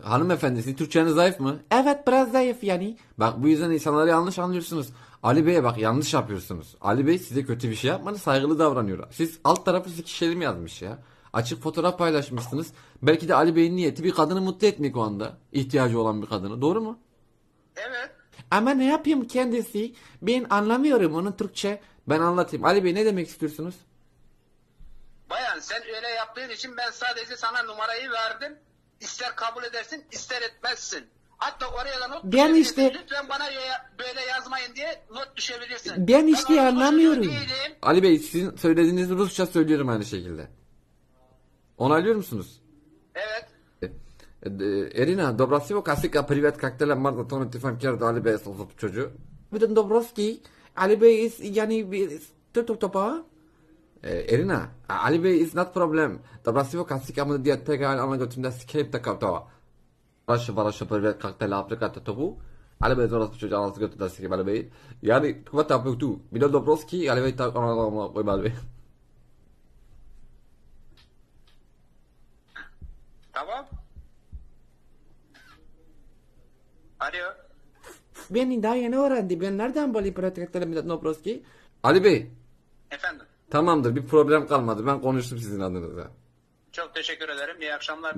hanımefendi sizin Türkçeniz zayıf mı? Evet biraz zayıf yani. Bak bu yüzden insanları yanlış anlıyorsunuz. Ali Bey'e bak yanlış yapıyorsunuz. Ali Bey size kötü bir şey yapmadı, saygılı davranıyor. Siz alt tarafı sikişelim yazmış ya. Açık fotoğraf paylaşmışsınız. Belki de Ali Bey'in niyeti bir kadını mutlu etmek o anda. İhtiyacı olan bir kadını. Doğru mu? Evet. Ama ne yapayım kendisi? Ben anlamıyorum onun Türkçe. Ben anlatayım. Ali Bey ne demek istiyorsunuz? Bayan sen öyle yaptığın için ben sadece sana numarayı verdim. İster kabul edersin ister etmezsin. Hatta oraya da not Ben düşebilirsin. işte- Lütfen bana böyle yazmayın diye not düşebilirsin. Ben işte orospu anlamıyorum. çocuğu değilim. Ali Bey sizin söylediğiniz Rusça söylüyorum aynı şekilde. Onaylıyor musunuz? Evet. Irina, Dobrasivo Kasika, привет, как ты Марта Тони Тифан Керд, Ali Bey sözü çocuğu. Bir de Dobrovski, Ali Bey is yani topa. Irina, Ali Bey is not problem. Dobrasivo Kasika mı diye tekrar ana götümde sikeyip de kaptava. Varaşı привет, как ты Afrika topu. Ali Bey zorası çocuğu anası götümde sikeyip Ali Bey. Yani kuvat yapıyor tu. Bir de Dobrovski, Ali Bey tak ona koyma Ali Bey. Tamam. Alo. Ben daha yeni öğrendim. Ben nereden bulayım pratiklerim Dobrovski? Ali Bey. Efendim. Tamamdır bir problem kalmadı. Ben konuştum sizin adınıza. Çok teşekkür ederim. İyi akşamlar.